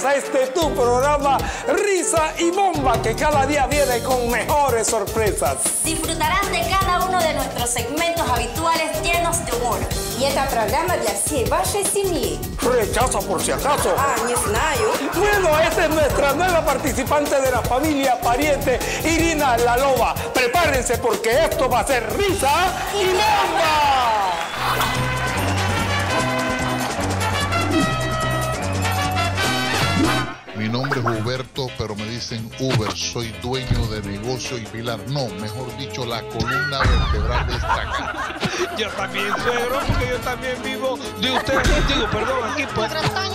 bienvenidos a este tu programa Risa y Bomba, que cada día viene con mejores sorpresas. Disfrutarán de cada uno de nuestros segmentos habituales llenos de humor. И это программа для всей вашей семьи. Rechazo por si acaso. Не знаю. Bueno, esta es nuestra nueva participante de la familia pariente, Irina la Loba. Prepárense porque esto va a ser Risa y Bomba. Mi nombre es Huberto, pero me dicen Uber. Soy dueño de negocio y pilar. No, mejor dicho, la columna vertebral de esta casa. Yo también, suegro, porque yo también vivo de usted. Digo, perdón, aquí pues.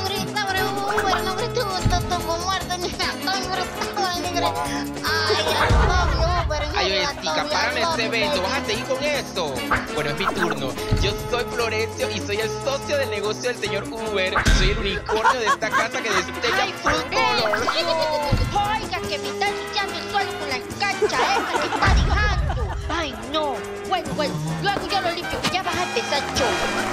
Ay, oye, tica, párame este evento, vas a seguir con eso. Bueno, es mi turno. Yo soy Florencio y soy el socio del negocio del señor Uber. Soy el unicornio de esta casa que destella full color. Oiga, que me están echando el sol con la cancha esa que está dejando. Ay, no. Bueno, luego yo lo limpio, que ya vas a empezar el show.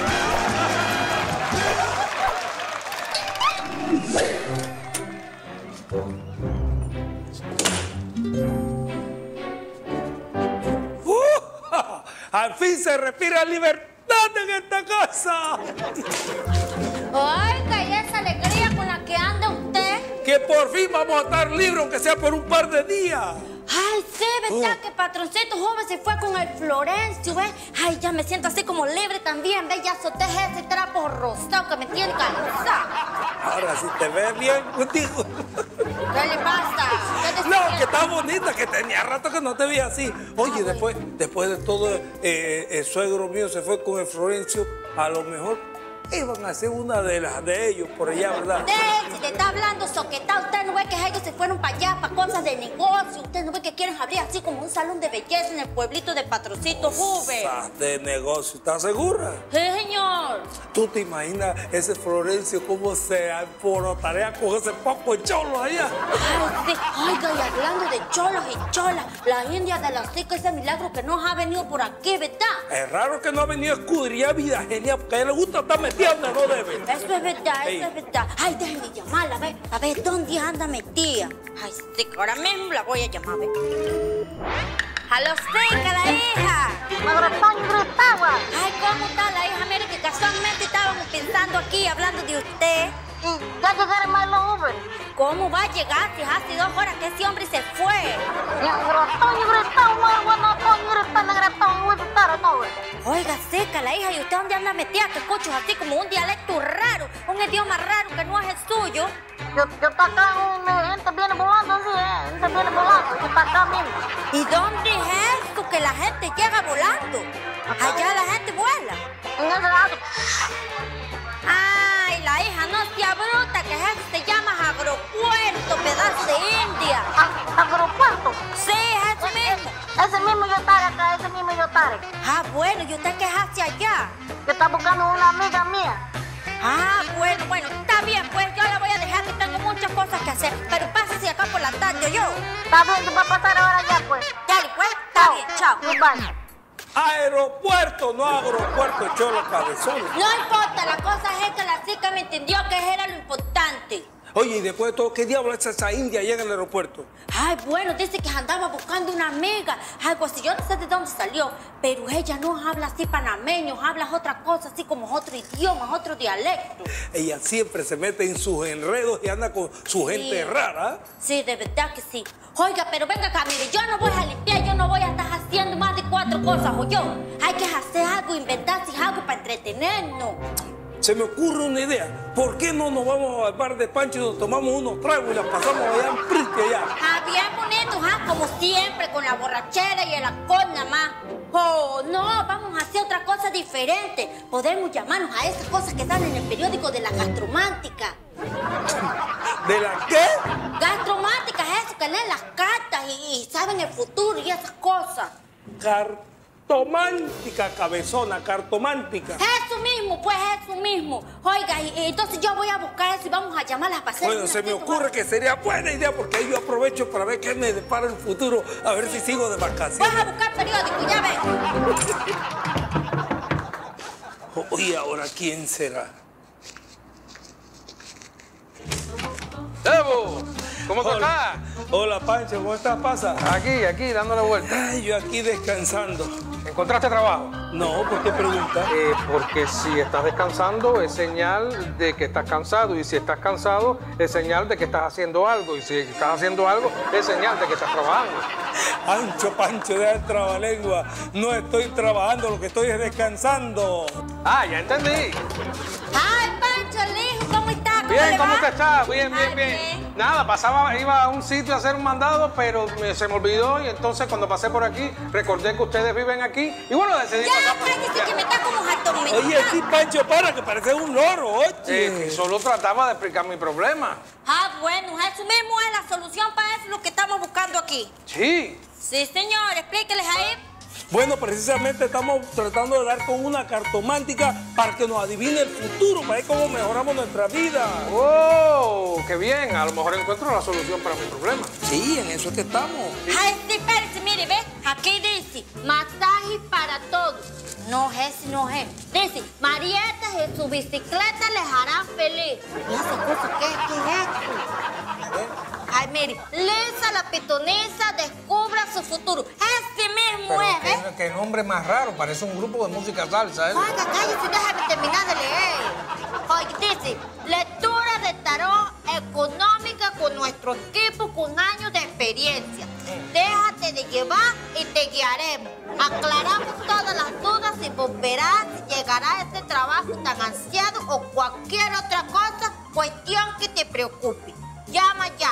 Al fin se respira libertad en esta casa. Oiga, y esa alegría con la que anda usted. Que por fin vamos a estar libres, aunque sea por un par de días. Ay, sí, ¿verdad? Que patroncito joven se fue con el Florencio, ¿ves? Ay, ya me siento así como libre también, ¿ves? Ya solté ese trapo rosado que me tiene cansada. Ahora sí te ves bien contigo. ¿Qué le pasa? No, que está bonita, que tenía rato que no te veía así. Oye, después de todo, el suegro mío se fue con el Florencio. A lo mejor iban a hacer una de ellos por allá, ¿verdad? Si te está hablando soquetado, usted no ve que ellos se fueron para allá, para cosas de negocio. Usted no ve que quieren abrir así como un salón de belleza en el pueblito de Patroncito Juve. Cosas de negocio, ¿estás segura? Sí, señor. ¿Tú te imaginas ese Florencio cómo se alborotaría con ese poco de cholos allá? Ay, sí. Oiga, y hablando de cholos y cholas, la India de la Sica, ese milagro que nos ha venido por aquí, ¿verdad? Es raro que no ha venido a escudriñar vida genial, porque a él le gusta estar metido donde no debe. Eso es verdad, eso es verdad. Ay, déjenme llamarla, a ver dónde anda metida. Ay, sí, ahora mismo la voy a llamar, a ver. ¡Aló, Seca, la hija! Ay, ¿cómo está la hija? Mire que casualmente estábamos pensando aquí, hablando de usted. Ya llegaron más los Uber. ¿Cómo va a llegar si hace 2 horas que ese hombre se fue? Oiga, Seca, la hija, ¿y usted dónde anda metida? Que escucho así como un dialecto raro, un idioma raro que no es el suyo. Yo está acá, mi gente viene volando así, gente viene volando, yo está acá mismo. ¿Y dónde es eso que la gente llega volando? Allá la gente vuela. En ese lado. Ay, la hija no sea bruta, que eso se llama agropuerto, pedazo de India. ¿Agropuerto? Sí, es eso mismo. Ese mismo yo estaré acá, ese mismo yo estaré. Ah, bueno, ¿y usted qué hace allá? Yo está buscando una amiga mía. Ah, bueno, está bien, pues yo la voy a dejar que tengo muchas cosas que hacer, pero pásese acá por la tarde, yo. Está bien, tú vas a pasar ahora ya, pues. Dale, pues, está bien, chao. Bye. Aeropuerto, no agropuerto, cholo cabezón. No importa, la cosa es que la chica me entendió que era lo importante. Oye, y después de todo, ¿qué diablo es esa India allá en el aeropuerto? Ay, bueno, dice que andaba buscando una amiga, algo así, yo no sé de dónde salió, pero ella no habla así panameño, habla otra cosa, así como otro idioma, otro dialecto. Ella siempre se mete en sus enredos y anda con su gente rara. Sí, de verdad que sí. Oiga, pero venga acá, mire, yo no voy a limpiar, yo no voy a estar haciendo más de 4 cosas, ¿o yo? Hay que hacer algo, inventarse algo para entretenernos. Se me ocurre una idea. ¿Por qué no nos vamos al bar de Pancho y nos tomamos unos tragos y la pasamos allá en Priti allá? Ah, bien bonito, como siempre, con la borrachera y el alcohol nada más. Oh, no, vamos a hacer otra cosa diferente. Podemos llamarnos a esas cosas que están en el periódico de la gastromántica. ¿De la qué? Gastromántica es eso, que leen las cartas y saben el futuro y esas cosas. Cartomántica, cabezona, cartomántica. Eso mismo, pues eso mismo. Oiga, y entonces yo voy a buscar eso y vamos a llamarlas para hacer. Bueno, se me ocurre que sería buena idea porque ahí yo aprovecho para ver qué me depara el futuro, a ver si sigo de vacaciones. Vas a buscar periódico, ya ves. Oye, ahora, ¿quién será? ¿Cómo tú estás? Hola, Pancho, ¿cómo estás? Pasa. Aquí, dándole vuelta. Ay, yo aquí descansando. ¿Encontraste trabajo? No, ¿por qué preguntas? Porque si estás descansando es señal de que estás cansado, y si estás cansado es señal de que estás haciendo algo, y si estás haciendo algo es señal de que estás trabajando. Pancho, deja el trabalengua. No estoy trabajando, lo que estoy es descansando. Ah, ya entendí. Ay, Pancho, el hijo, ¿cómo está? Bien, ¿cómo te te estás? Bien. Nada, iba a un sitio a hacer un mandado, pero se me olvidó, y entonces cuando pasé por aquí recordé que ustedes viven aquí y bueno, decidí Ya, pasar por cállese, que me está como atormentando. Oye, sí, Pancho, para, que parece un loro, oye. Solo trataba de explicar mi problema. Ah, bueno, eso mismo es la solución para eso, lo que estamos buscando aquí. Sí. Sí, señor, explíqueles ahí. Bueno, precisamente estamos tratando de dar con una cartomántica para que nos adivine el futuro, para ver cómo mejoramos nuestra vida. ¡Oh! ¡Qué bien! A lo mejor encuentro la solución para mi problema. Sí, en eso es que estamos. Ay, sí, espérese, mire, ¿ves? Aquí dice, masaje para todos. No es. Dice, marietas en su bicicleta les harán feliz. ¿Y esa cosa qué es esto? Ay, mire, Lisa la pitoniza descubra su futuro. Ese mismo es, ¿ves? Qué nombre más raro, parece un grupo de música salsa, ¿eh? Oiga, cállese, déjame terminar de leer. Oye, dice, lectura de tarot económica con nuestro equipo con años de experiencia. Déjate de llevar y te guiaremos. Aclaramos todas las dudas y volverás y llegará a este trabajo tan ansiado o cualquier otra cosa, cuestión que te preocupe. Llama ya,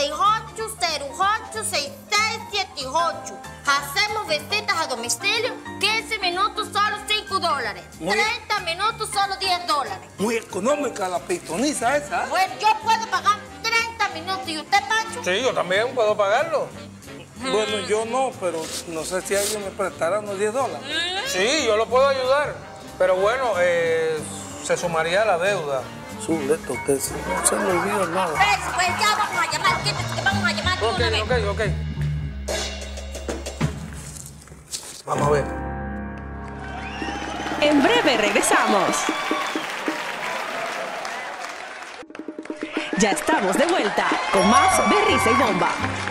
6808-6678. Hacemos visitas a domicilio, 15 minutos solo $5. 30 minutos solo $10. Muy económica la pitoniza esa. Bueno, yo puedo pagar 30 minutos. ¿Y usted, Pancho? Sí, yo también puedo pagarlo. Bueno, yo no, pero no sé si alguien me prestará unos $10. Sí, yo lo puedo ayudar. Pero bueno, se sumaría a la deuda. Suleto, que no se me olvida nada. Pues ya vamos a llamar. Quítate que vamos a llamar de una vez. Ok. Vamos a ver. En breve regresamos. Ya estamos de vuelta con más de Risa y Bomba.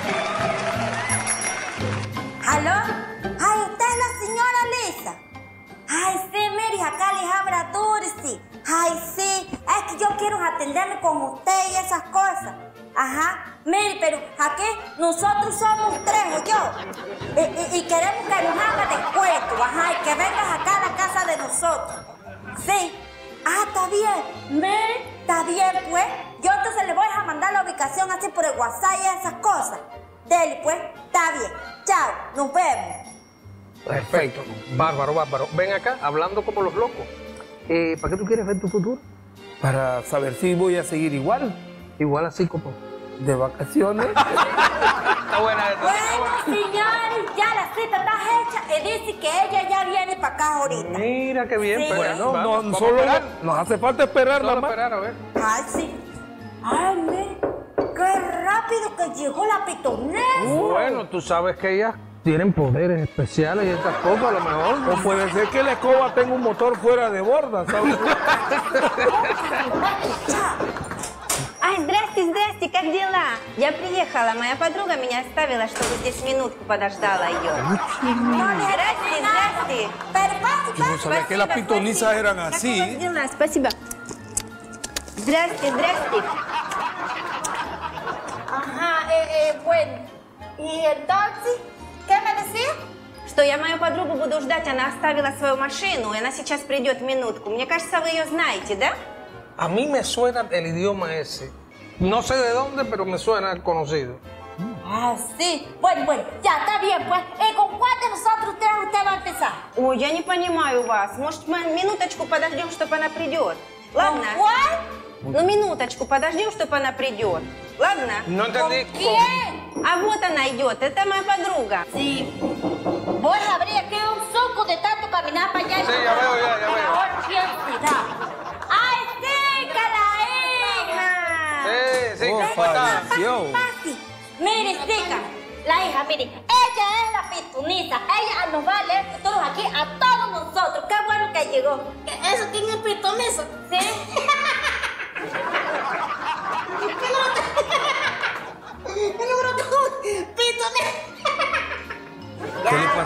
¿Aló? Ay, ¿usted es la señora Lisa? Ay, sí, mire, acá les habla Dulce. Ay, sí, es que yo quiero atenderme con usted y esas cosas. Ajá, mire, pero aquí nosotros somos 3, yo. Y queremos que nos haga descuento, ajá, y que vengas acá a la casa de nosotros. Sí. Ah, está bien. Mire, está bien, pues. Yo entonces le voy a mandar la ubicación así por el WhatsApp y esas cosas. Dele, pues, está bien. Chao, nos vemos. Perfecto. Bárbaro. Ven acá, hablando como los locos. ¿Para qué tú quieres ver tu futuro? Para saber si voy a seguir igual, Igual así como... de vacaciones. Está buena esta. Bueno, señores, ya la cita está hecha y dice que ella ya viene para acá ahorita. Mira qué bien. Sí. Pues, Bueno, vamos a solo esperar. nos hace falta esperar Solo nada más. esperar, a ver. Ay, sí. Ay, mire, qué rápido que llegó la pitonesa. Bueno, tú sabes que ellas tienen poderes especiales y estas cosas, a lo mejor. O puede ser que la escoba tenga un motor fuera de borda, ¿sabes? Здрасте, как дела? Я приехала, моя подруга меня оставила, чтобы здесь минутку подождала ее. Здрасте. Yo no sabía que las pitonizas eran así. Как у вас дела? Спасибо. Здрасте. Ajá, bueno. ¿Y entonces qué me decía? Что я мою подругу буду ждать, она оставила свою машину, и она сейчас придет минутку. Мне кажется, вы ее знаете, да? A mí me suena el idioma ese. No sé de dónde, pero me suena conocido. Ah, sí. Bueno, ya está bien, pues. ¿Con cuál de nosotros tres usted va a empezar? Ой, я не понимаю вас. Может, мы минуточку подождем, чтобы она придет? Ладно? ¿Con cuál? Ну, минуточку подождем, чтобы она придет. Ладно? No entendí. ¿Quién? А вот она идет. Это моя подруга. Sí. Voy a abrir aquí un suco de tanto caminar para allá. Sí, ya veo. Ahora, ¿quién será? ¡Ay, sí, hija! Sí, Oh, ¿cómo está? falleció. Fácil. Mire, Zika, la hija, mire, ella es la pitonisa. Ella nos va a leer futuros aquí a todos nosotros. Qué bueno que llegó. ¿Eso quién es pitonisa? Sí.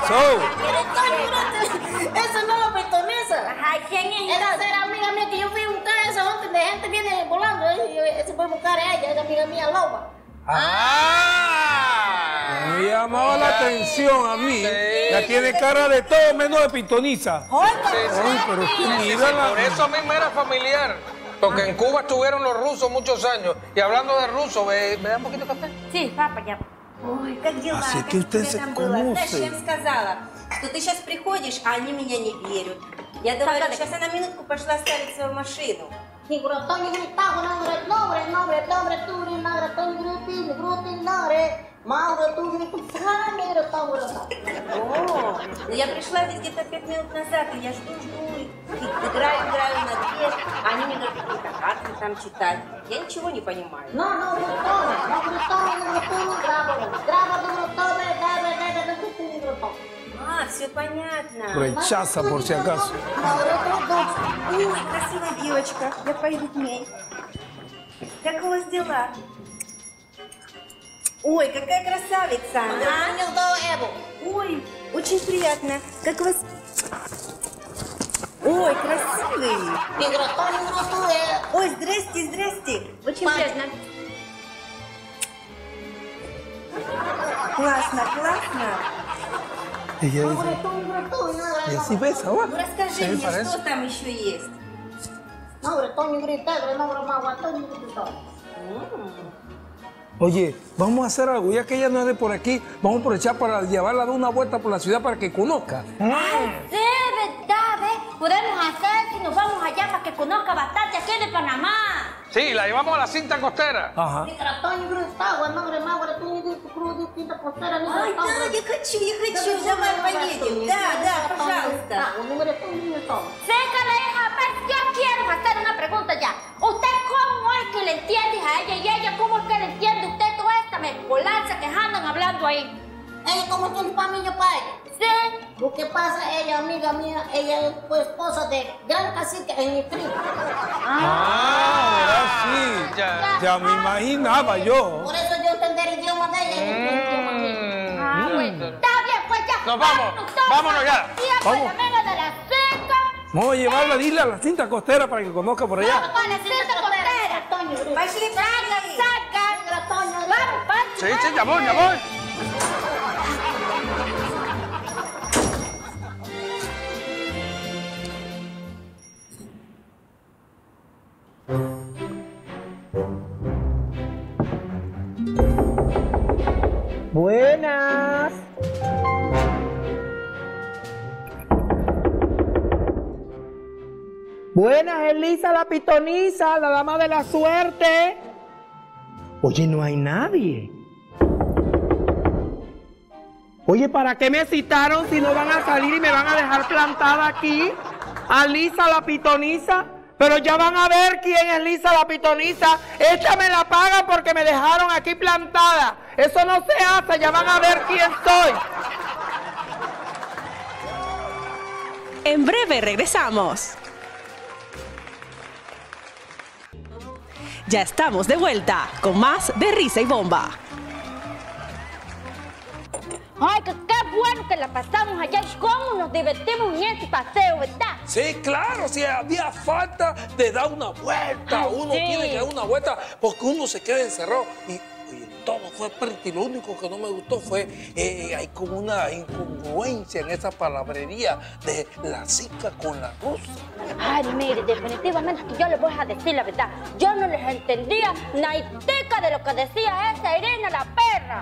pasó? Eso no lo pitoniza. Ay, ¿quién es? Esa era amiga mía que yo fui a buscar a esa gente de gente viene volando. Se fue a buscar a ella, es amiga mía loba. Me llamaba la atención a mí. Ya tiene cara de todo menos de pitoniza. Sí, pero sí, mira la... por eso mismo era familiar. Porque en Cuba estuvieron los rusos muchos años. Y hablando de rusos, ¿me da un poquito de café? Sí, папа, я... Ой, как дела? Así Как que usted тебе se там было? Знаешь, conoce. я им сказала, что ты сейчас приходишь, а они меня не верят. Я говорю, сейчас я на минутку пошла ставить свою машину. Негротони гритavo, nombre, tu, nombre. Маура, tu, О, ну я пришла ведь где-то 5 минут назад, и я жду, и играю на дверь. Они мне говорят, какие-то карты там читать. Я ничего не понимаю. No, А, все понятно. Rechaza por si acaso. Ой, красивая девочка. Я пойду к ней. Как у вас дела? Ой, какая красавица она. Ой, очень приятно. Как у вас... Ой, красивый. Ой, здрасте. Очень приятно. Классно. Ella dice, y así besa, va. Ну расскажи мне, что там еще есть? Oye, vamos a hacer algo, ya que ella no es de por aquí, vamos a aprovechar para llevarla a dar una vuelta por la ciudad para que conozca. Ay, sí, verdad, ¿ves? Podemos hacer si nos vamos allá para que conozca bastante aquí de Panamá. Sí, la llevamos a la cinta costera. Ajá. Ай, да, я хочу, давай поедем. Да, пожалуйста. Sécala, hija, pues yo quiero hacer una pregunta ya. ¿Usted cómo es que le entiende a ella y ella cómo es que le entiende a usted toda esta mezcolanza que andan hablando ahí? Ella como tiene para mí, yo para ella. Sí. Lo que pasa, ella, amiga mía, ella es pues, esposa de gran cacique en mi primo. Ahora sí. Ya me imaginaba yo. Por eso yo entender el idioma de ella y el idioma mío. Ah, bueno. Está bien, pues ya. Nos vamos. Vámonos ya. Vamos. La amiga de la seca. Vamos a llevarla, dile a la cinta costera para que conozca por allá. Para la cinta costera. Пошли, Saca. Vamos, Pacho. Sí, ya voy. Buenas. Buenas, Elisa la pitoniza, la dama de la suerte. Oye, no hay nadie. Oye, ¿para qué me citaron si no van a salir y me van a dejar plantada aquí? A Lisa la pitoniza. Pero ya van a ver quién es Lisa la pitoniza. Esta me la paga porque me dejaron aquí plantada. Eso no se hace, ya van a ver quién soy. En breve regresamos. Ya estamos de vuelta con más de Risa y Bomba. Ay, que qué bueno que la pasamos allá y cómo nos divertimos en ese paseo, ¿verdad? Sí, claro, si había falta de dar una vuelta. Ay, Uno sí. tiene que dar una vuelta porque uno se queda encerrado. Y oye, todo fue pretty. Lo único que no me gustó fue, hay como una incongruencia en esa palabrería de la zica con la rusa. Ay, mire, definitivamente que yo les voy a decir la verdad. Yo no les entendía naitica de lo que decía esa Irina la perra.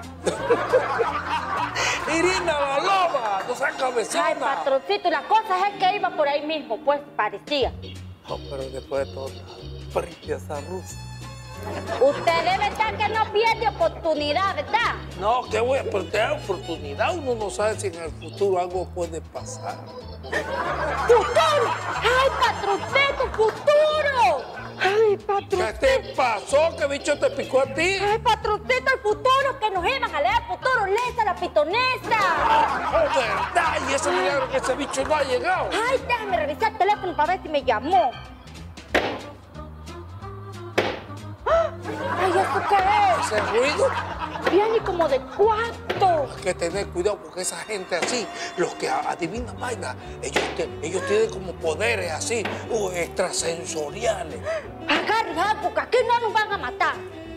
Irina la loba, no seas cabezona. Ay, patroncito, y la cosa es que iba por ahí mismo, pues parecía. No, pero después de todo, pretty esa rusa. Usted de verdad que no pierde oportunidad, ¿verdad? No, que voy a perder oportunidad. Uno no sabe si en el futuro algo puede pasar. ¡Futuro! ¡Ay, patroncito, futuro! ¡Ay, patroncito! ¿Qué te pasó? ¿Qué bicho te picó a ti? ¡Ay, patroncito, el futuro! ¡Que nos iban a leer futuro! ¡Lesa la pitonesa! ¡Oh, verdad! Y ese milagro que ese bicho no ha llegado. ¡Ay, déjame revisar el teléfono para ver si me llamó! ¡Ah! Ay, ¿eso qué es? Ese ruido. Viene como de cuarto. Hay que tener cuidado porque esa gente así, los que adivinan vainas, ellos tienen como poderes así, extrasensoriales. Agarra, porque aquí no nos van a matar.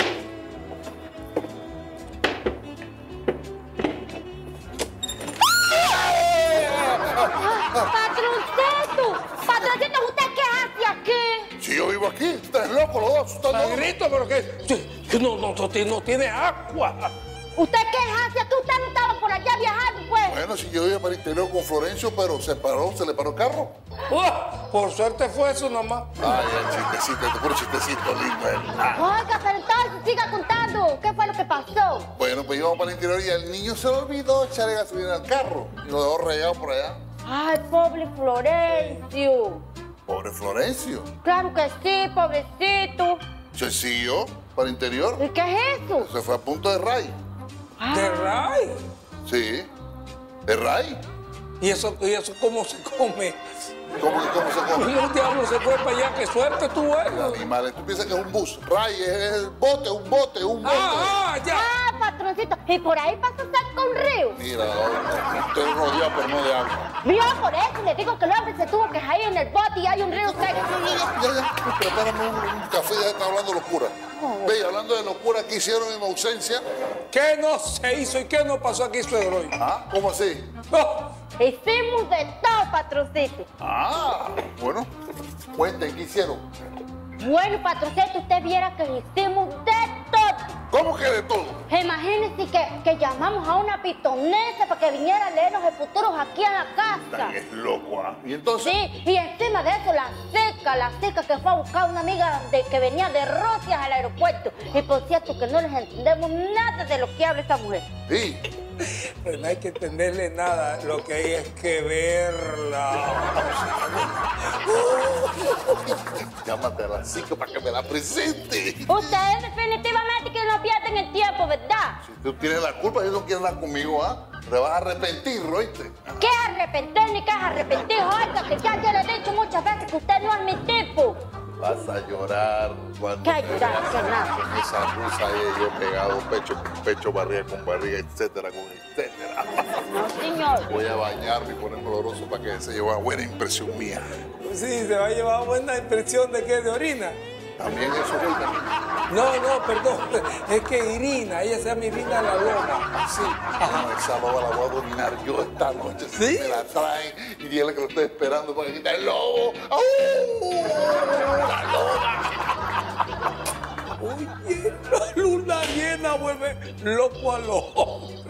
Patroncito, ¿usted qué hace aquí? Si yo vivo aquí, estás loco, los dos. Están locos. Negrito, pero que no tiene agua. ¿Usted qué hace aquí? ¿Usted no estaba por allá viajando, pues? Bueno, si yo iba para el interior con Florencio, pero se le paró el carro. Por suerte fue eso nomás. Ay, el chistecito, este puro chistecito lindo. Oiga, pero entonces siga contando. ¿Qué fue lo que pasó? Bueno, pues íbamos para el interior y el niño se le olvidó echarle gasolina al carro. Y lo dejó rayado por allá. Ay, pobre Florencio. Pobre Florencio. Claro que sí, pobrecito. Sencillo, para el interior. ¿Y qué es eso? Se fue a punto de ray. ¿De ray? Sí, de ray. ¿Y eso cómo se come? ¿Cómo se come? ¿Cómo el diablo se fue para allá? ¡Qué suerte tú eres! Animales, tú piensas que es un bus. Ray es el bote, un bote. Ya. Ah, patroncito. ¿Y por ahí pasa cerca un río? Mira, estoy rodeado, pero no de agua. Vio, por eso le digo que el hombre se tuvo que caer en el bote y hay un río seco. Ya. Prepárame un café, ya está hablando locura. Ve, hablando de locura, ¿qué hicieron en mi ausencia? ¿Qué no se hizo y qué no pasó aquí, suegro? ¿Ah? ¿Cómo así? Hicimos de todo, patroncito. Ah, bueno. Cuenten, ¿qué hicieron? Bueno, patroncito, usted viera que hicimos de todo. ¿Cómo que de todo? Imagínense que llamamos a una pitonesa para que viniera a leernos el futuro aquí a la casa. Es loco, ¿ah? ¿Y entonces? Sí, y encima de eso, la seca que fue a buscar una amiga que venía de Rosias al aeropuerto. Y por cierto que no les entendemos nada de lo que habla esta mujer. Sí. Pero no hay que entenderle nada, lo que hay es que verla. Llámate a la chica para que me la presente. Ustedes definitivamente que no pierden el tiempo, ¿verdad? Si tú tienes la culpa, ellos no quieren hablar conmigo, ¿ah? Te vas a arrepentir, ¿oíste? ¿Qué arrepentir ni qué arrepentir? Oiga, que ya yo le he dicho muchas veces que usted no es mi tipo. Vas a llorar cuando ¿Qué llorar? ¿Qué nada? en esa rusa ahí yo pegado pecho con pecho, barriga con barriga, etcétera, con etcétera. No, señor. Voy a bañarme y ponerme oloroso para que se lleve una buena impresión mía. Sí, se va a llevar buena impresión de qué, de orina. También eso voy también. No, perdón. Es que Irina, ella se llama Irina la Loba. Sí. Esa loba la voy a dominar yo esta noche. ¿Sí? Me la traen y dile que lo estoy esperando para quitar el lobo. ¡Au! ¡La loba! Oye, la luna llena vuelve loco a los hombres.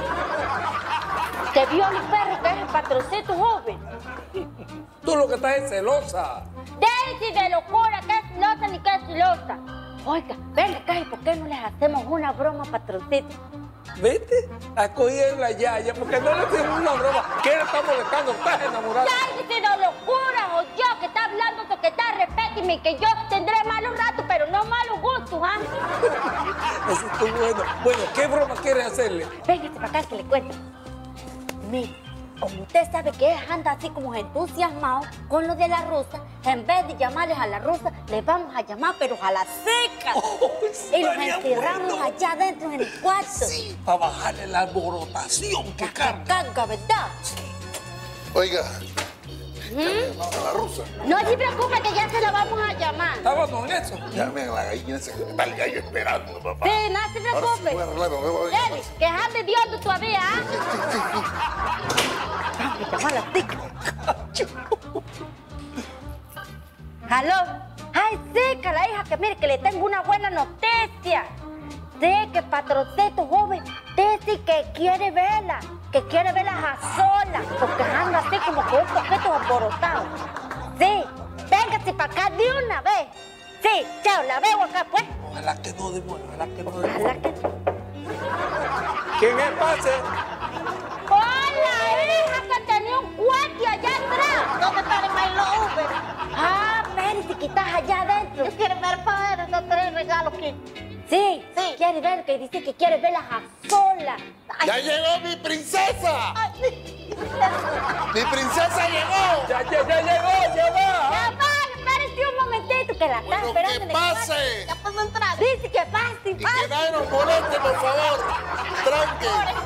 ¿Te vio el perro que es el patroncito joven? Tú lo que estás es celosa. Déjense de locura, que es celosa ni que es celosa. Oiga, venga acá, ¿y por qué no les hacemos una broma, patroncito? ¿Viste? A coger la yaya, porque no le hacemos una broma. ¿Qué le está molestando? ¿Estás enamorada? Déjense de locura, o yo que está hablando, que está, respéteme, que yo tendré malos ratos, pero no malos gustos, ¿ah? Eso está bueno. Bueno, ¿qué broma quieres hacerle? Véngase para acá que le cuento. Mire, como usted sabe que anda así como entusiasmado con lo de la rusa, en vez de llamarles a la rusa, les vamos a llamar, pero a la seca. Y los encerramos allá adentro en el cuarto. Sí, para bajarle la alborotación que carga. ¿Verdad? Oiga, a la rusa. No se preocupe que ya se la vamos a llamar. ¿Estábamos en eso? Llame a la gallina esa que está el gallo esperando, papá. Sí, no se preocupe. Ahora sí voy a arreglarme, voy a Dele, que ande viendo todavía, ¿ah? Vamos a llamar a la tica. ¿Aló? Ay, sí, que la hija, que mire, que le tengo una buena noticia. Sí, que patroncito joven, dice que quiere verla a solas, porque anda así como con un poquito alborotado. Sí, véngase para acá de una vez. Sí, chao, la veo acá, pues. Ojalá que no demore, ojalá que no demore. Ojalá que... ¿Quién es, pase? ¡Hola, hija, que tenía un cuarto allá atrás! ¿Dónde está el bailo Uber? Ah, espérate, que estás allá adentro. Yo quiero ver para ver esos 3 regalos que... Sí, quiere ver, que dice que quiere verlas a solas. ¡Ya llegó mi princesa! ¡Mi princesa llegó! ¡Ya llegó, ya va! Ya va, espérate un momentito, que la está esperando. ¡Que pase! Ya puedo entrar. Dice que pase, Y que nadie nos moleste, por favor. Tranque.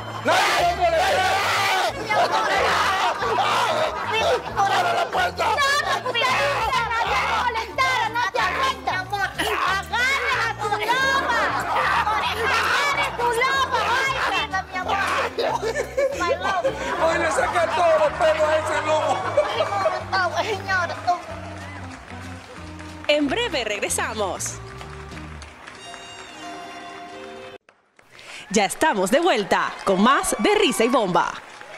¡Cierra la puerta! No te molestar, no te aguanta. Agarra tu loba. Agarra tu loba. Ay, mira, mi amor. My love. Hoy le saca todos los pelos a ese lobo. Señora, tú. En breve regresamos. Ya estamos de vuelta con más de Risa y Bomba.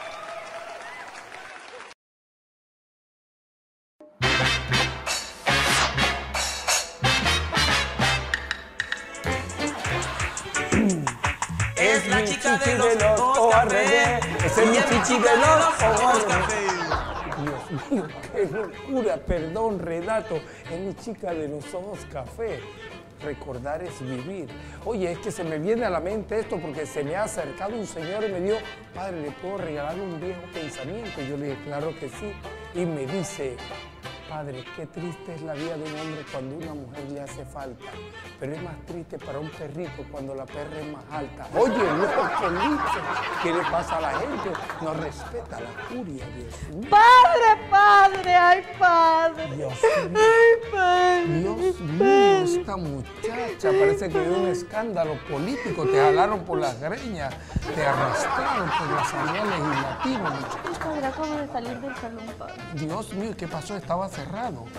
Es la chica de los ojos al revés. Es mi chichi de los ojos café. Dios mío, qué locura. Perdón, Renato. Es mi chica de los ojos café. Recordar es vivir. Oye, es que se me viene a la mente esto porque se me ha acercado un señor y me dijo, padre, ¿le puedo regalar un viejo pensamiento? Yo le dije, claro que sí. Y me dice, padre, qué triste es la vida de un hombre cuando una mujer le hace falta. Pero es más triste para un perrito cuando la perra es más alta. Oye, loco, Lice, ¿qué le pasa a la gente? No respeta la furia, Dios mío. Padre, ay, padre. Dios mío. Ay, padre. Dios mío, esta muchacha parece que dio un escándalo político. Te jalaron por las greñas, te arrastraron por la asamblea legislativa, muchacha. Padre, acabo de salir del salón, padre. Dios mío, ¿qué pasó? Estaba cerrado. No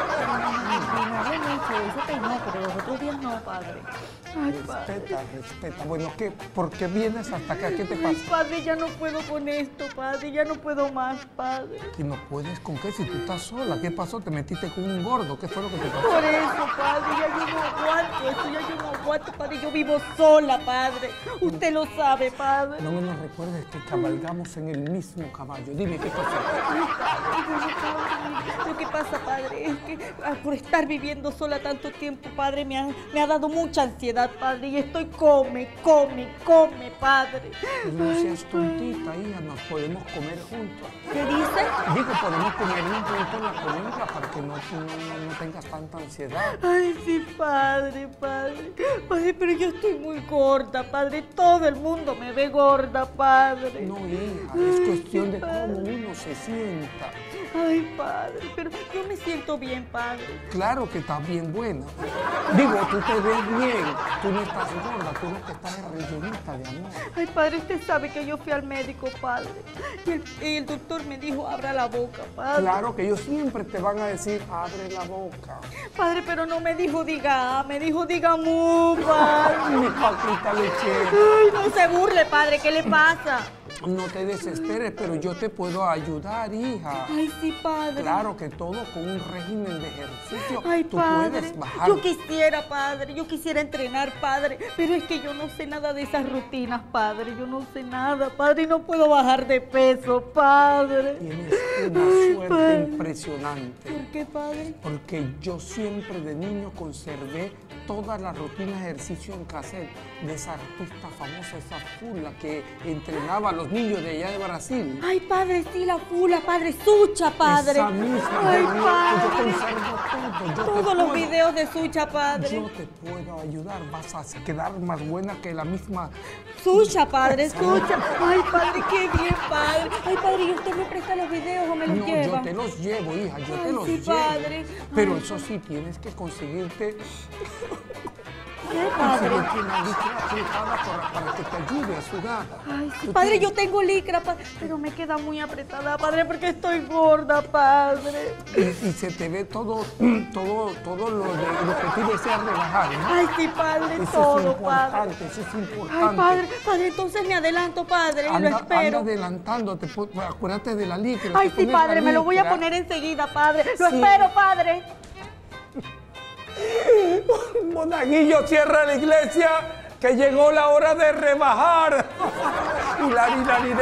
hablé mucho, ese peinó, pero los otros días no, padre. Ay, padre. Respeta. Bueno, ¿por qué vienes hasta acá? ¿Qué te pasa? Ay, padre, ya no puedo con esto, padre. Ya no puedo más, padre. ¿Que no puedes con qué? Si tú estás sola. ¿Qué pasó? ¿Te metiste con un gordo? ¿Qué fue lo que te pasó? Por eso, padre, ya yo no aguanto esto, ya yo no aguanto, padre. Yo vivo sola, padre. Usted lo sabe, padre. No me lo recuerdes que cabalgamos en el mismo caballo. Dime, ¿qué pasó? Ay, padre, lo que pasa, padre, es que por estar viviendo sola tanto tiempo, padre, me ha dado mucha ansiedad, padre, y estoy come, padre. No seas tontita, hija, nos podemos comer juntos. ¿Qué dice? Digo, podemos comer juntos en la comida para que no tengas tanta ansiedad. Ay, sí, padre. Padre, pero yo estoy muy gorda, padre. Todo el mundo me ve gorda, padre. No, hija, es cuestión de cómo uno se sienta. Ay, padre, pero yo me siento bien, padre. Claro que estás bien buena. Digo, tú te ves bien, tú no estás gorda, tú no te estás rellenita de amor. Ay, padre, usted sabe que yo fui al médico, padre. Y el doctor me dijo, abra la boca, padre. Claro que ellos siempre te van a decir, abre la boca. Padre, pero no me dijo diga, me dijo diga mu, padre. Mi paquita lechera. Ay, no se burle, padre, ¿qué le pasa? No te desesperes, pero yo te puedo ayudar, hija. Ay, sí, padre. Claro que todo con un régimen de ejercicio. Ay, tú padre, puedes bajar. yo quisiera, padre, yo quisiera entrenar, padre, pero es que yo no sé nada de esas rutinas, padre. Yo no sé nada, padre, y no puedo bajar de peso, padre. Tienes una suerte Padre. impresionante. ¿Por qué, padre? Porque yo siempre de niño conservé todas las rutinas de ejercicio en cassette de esa artista famosa, esa fula que entrenaba a los niños de allá de Brasil. Ay, padre, sí, la fula, padre, Sucha, padre. Esa misma. Ay, yo padre. conservo todo. Todos los videos de Sucha, padre. Yo te puedo ayudar, vas a quedar más buena que la misma. Sucha, padre, Sucha. Ay, padre, qué bien, padre. Ay, padre, ¿y usted me presta los videos o me los lleva? Yo te los llevo, hija, yo te los sí, llevo. padre. Pero Ay. eso sí, tienes que conseguirte ¿Qué, padre? una licra apretada para que te ayude a sudar. Ay, sí, Tú padre, tienes- yo tengo licra, pero me queda muy apretada, padre, porque estoy gorda, padre. Y se te ve todo lo que tú deseas rebajar, ¿no? Ay, sí, padre, Eso todo, es importante, padre. eso es importante. Ay, padre, entonces me adelanto, padre, y lo Anda espero. adelantándote, acuérdate de la licra. Ay, te sí, pones la padre, me lo voy a licra. poner enseguida, padre. Lo Sí. espero, padre. Monaguillo, cierra la iglesia, que llegó la hora de rebajar. Hilari,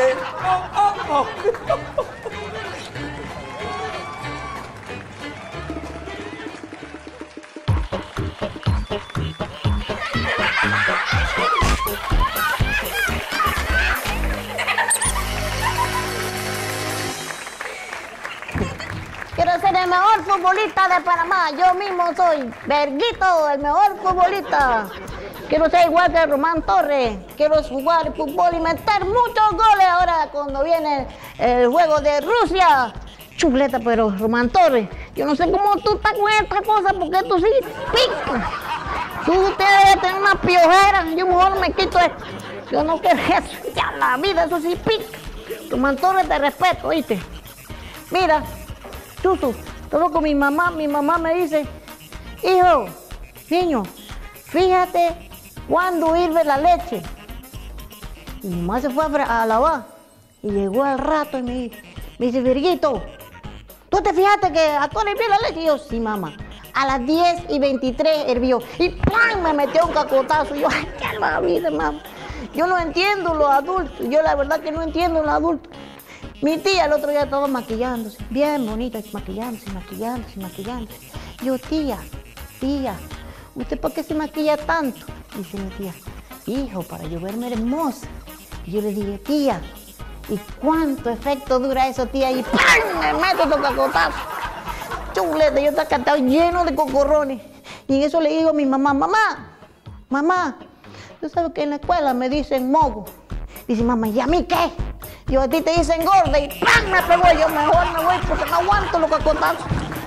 Quiero ser el mejor futbolista de Panamá. Yo mismo soy Verguito, el mejor futbolista. Quiero ser igual que Román Torres. Quiero jugar fútbol y meter muchos goles ahora cuando viene el juego de Rusia. Chuleta, pero Román Torres, yo no sé cómo tú estás con esta cosa, porque tú sí picas. Tú debes tener una piojera. Yo mejor me quito esto. Yo no quiero eso. Ya la vida, eso sí pica. Román Torres, te respeto, ¿oíste? Mira, Chuzu, todo con mi mamá me dice, hijo, niño, fíjate cuándo hirve la leche. Y mi mamá se fue a lavar y llegó al rato y me dice, Virguito, ¿tú te fijaste que a toda hirvió la leche? Y yo, sí, mamá. A las 10:23 hirvió y ¡pam! Me metió un cacotazo. Y yo, ay, qué la vida, mamá. Yo no entiendo los adultos. Yo la verdad que no entiendo los adultos. Mi tía el otro día estaba maquillándose, bien bonita, maquillándose. Yo, tía, ¿usted por qué se maquilla tanto? Dice mi tía, hijo, para yo verme hermosa. Y yo le dije, tía, ¿y cuánto efecto dura eso, tía? Y ¡pam! Me meto estos cacotazos. Chuleta, yo estaba lleno de cocorrones. Y en eso le digo a mi mamá, mamá, ¿tú sabes que en la escuela me dicen mogo? Dice, mamá, ¿y a mí qué? Yo, a ti te dicen gorda y ¡pam! Me pegó. Yo mejor me voy porque no aguanto los cacotazos.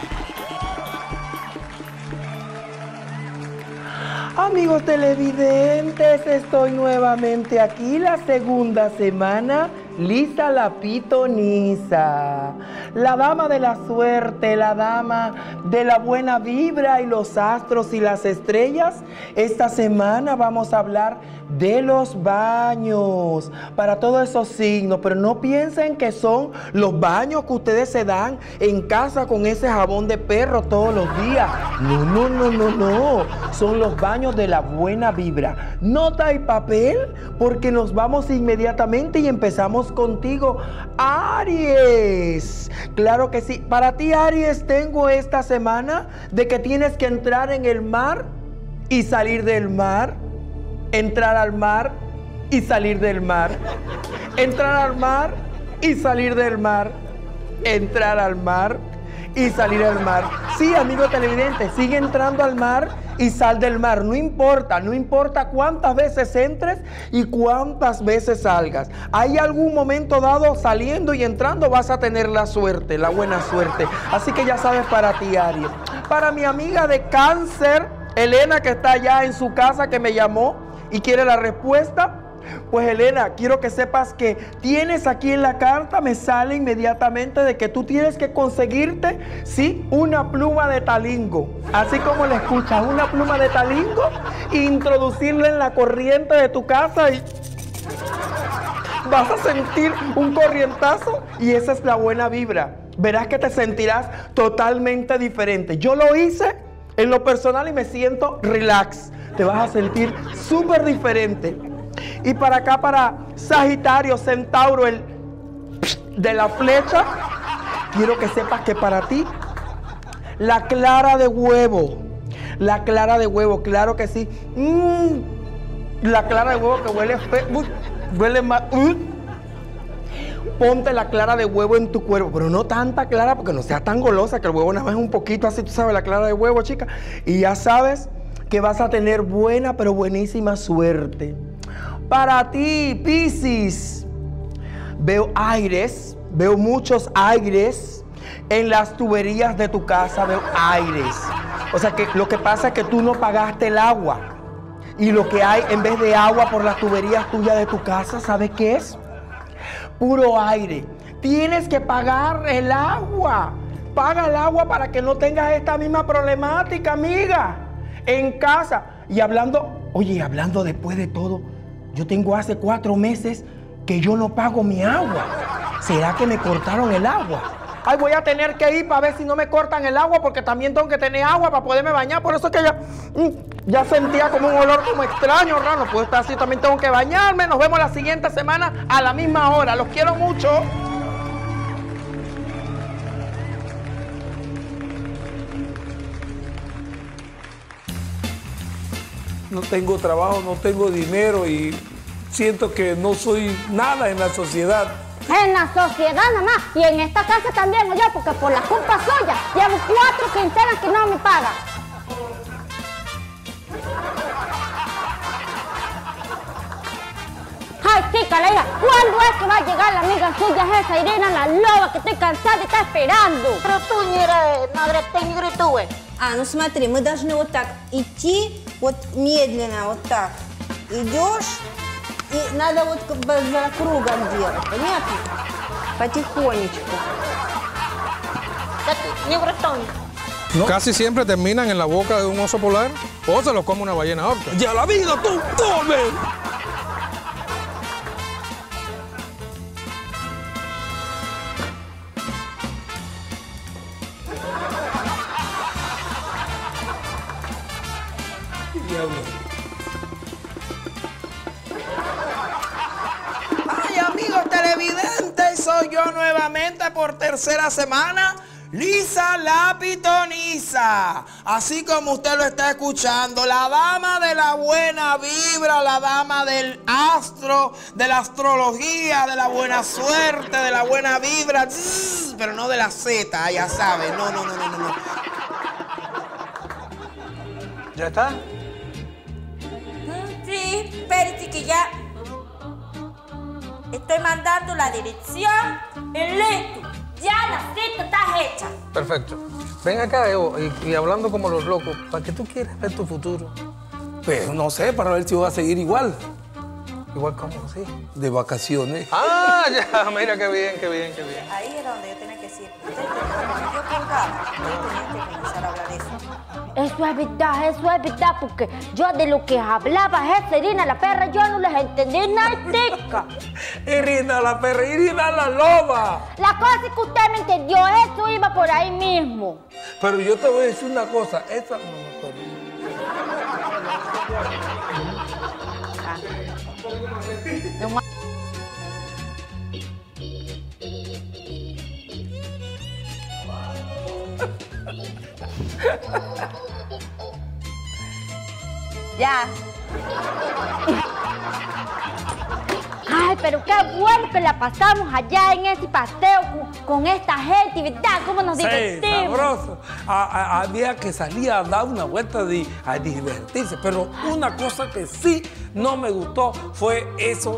Amigos televidentes, estoy nuevamente aquí la segunda semana. Lisa la pitonisa, la dama de la suerte, la dama de la buena vibra y los astros y las estrellas. Esta semana vamos a hablar de los baños para todos esos signos, pero no piensen que son los baños que ustedes se dan en casa con ese jabón de perro todos los días. No, son los baños de la buena vibra. Nota y papel porque nos vamos inmediatamente y empezamos contigo, Aries. Claro que sí. Para ti, Aries, tengo esta semana de que tienes que entrar en el mar y salir del mar. Entrar al mar y salir del mar. Entrar al mar y salir del mar. Entrar al mar y salir del mar. Sí, amigo televidente, sigue entrando al mar y sal del mar. No importa cuántas veces entres y cuántas veces salgas. Hay algún momento dado saliendo y entrando vas a tener la suerte, la buena suerte. Así que ya sabes, para ti, Aries. Para mi amiga de Cáncer, Elena, que está allá en su casa, que me llamó y quiere la respuesta. Pues Elena, quiero que sepas que tienes aquí en la carta, me sale inmediatamente de que tú tienes que conseguirte, sí, una pluma de talingo. Así como le escuchas, una pluma de talingo, introducirla en la corriente de tu casa y vas a sentir un corrientazo y esa es la buena vibra. Verás que te sentirás totalmente diferente. Yo lo hice en lo personal y me siento relax. Te vas a sentir súper diferente. Y para acá, para Sagitario, Centauro, el de la flecha, quiero que sepas que para ti, la clara de huevo, claro que sí. La clara de huevo que huele feo, huele más. Ponte la clara de huevo en tu cuerpo, pero no tanta clara porque no seas tan golosa, que el huevo nada más es un poquito así, tú sabes, la clara de huevo, chica. Y ya sabes que vas a tener buena, pero buenísima suerte. Para ti, Piscis, veo aires, veo muchos aires en las tuberías de tu casa, veo aires. O sea que lo que pasa es que tú no pagaste el agua. Y lo que hay en vez de agua por las tuberías tuyas de tu casa, ¿sabes qué es? Puro aire. Tienes que pagar el agua. Paga el agua para que no tengas esta misma problemática, amiga, en casa. Y hablando después de todo, yo tengo hace 4 meses que yo no pago mi agua. ¿Será que me cortaron el agua? Ay, voy a tener que ir para ver si no me cortan el agua porque también tengo que tener agua para poderme bañar. Por eso es que ya sentía como un olor como extraño, raro. No puedo estar así, también tengo que bañarme. Nos vemos la siguiente semana a la misma hora. Los quiero mucho. No tengo trabajo, no tengo dinero y siento que no soy nada en la sociedad. En la sociedad nada más. Y en esta casa también, oye, porque por la culpa suya llevo 4 quincenas que no me paga. Ay, chica, la hija, ¿cuándo es que va a llegar la amiga suya esa, Irina, la loba, que estoy cansada y está esperando? Ну смотри, мы должны вот так идти, вот медленно, вот так. Идешь, и надо вот как бы за кругом делать, понятно? Потихонечку. No. Casi siempre terminan en la boca de un oso polar o se los come una ballena orca. ¡Ya la vida, tú, tome! Ay, amigos televidentes, soy yo nuevamente por tercera semana, Lisa la Pitonisa. Así como usted lo está escuchando, la dama de la buena vibra, la dama del astro, de la astrología, de la buena suerte, de la buena vibra, pero no de la Z, ya sabe, no. ¿Ya está? Sí, espérate que ya estoy mandando la dirección y listo. Ya la cita está hecha. Perfecto. Ven acá, Evo, y hablando como los locos, ¿para qué tú quieres ver tu futuro? Pues no sé, para ver si va a seguir igual. ¿Igual cómo? Sí. De vacaciones. Ah, ya, mira qué bien. Ahí era donde yo tenía que decir. Usted yo colgaba, usted tenía que comenzar a hablar de eso. Eso es verdad, porque yo de lo que hablaba esa Irina la perra, yo no les entendí nada, tica. Irina la perra, Irina la loba. La cosa es que usted me entendió, eso iba por ahí mismo. Pero yo te voy a decir una cosa, esa no me acuerdo. Ya. Ay, pero qué bueno que la pasamos allá en ese paseo con esta gente, ¿verdad? ¿Cómo nos divertimos? Sí, sabroso. Había que salir a dar una vuelta a divertirse, pero una cosa que sí no me gustó fue eso.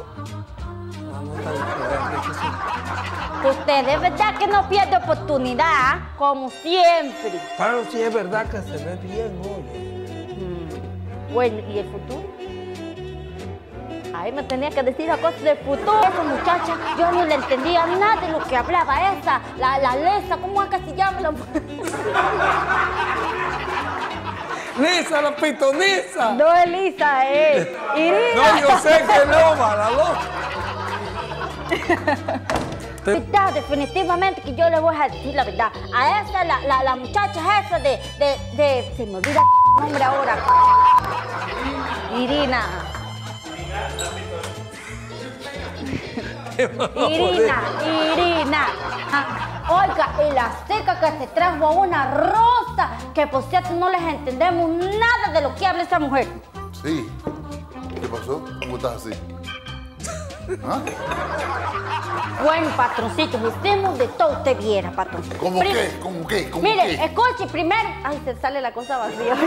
Usted de verdad que no pierde oportunidad, como siempre. Pero sí es verdad que se ve bien, oye. Bueno, ¿y el futuro? Ahí me tenía que decir las cosas del futuro. Esa muchacha, yo no le entendía nada de lo que hablaba esa, la Lisa, ¿cómo es que se llama? Lisa la Pitonisa. No es Lisa, es Irina. No, yo sé que no, la loca. Verdad, definitivamente que yo le voy a decir la verdad. A esa, la muchacha esa de se me olvida el nombre ahora. Irina. Irina. Oiga, y la seca que se trajo a una rosa, que por cierto no les entendemos nada de lo que habla esa mujer. Sí. ¿Qué pasó? ¿Cómo estás así? ¿Ah? Bueno, patroncito, hicimos de todo, usted viera, patrón. ¿Cómo qué? ¿Cómo qué? Mire, escuche primero. Ay, se sale la cosa vacía.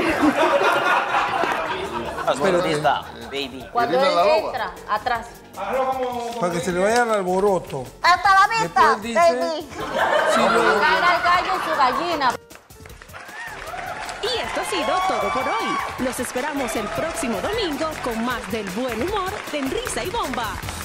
Baby. Cuando él entra, atrás. Para que se le vaya el alboroto. ¡Hasta la vista, Después dice, baby! Si lo... Caga el gallo y su gallina. Y esto ha sido todo por hoy. Los esperamos el próximo domingo con más del buen humor de Risa y Bomba.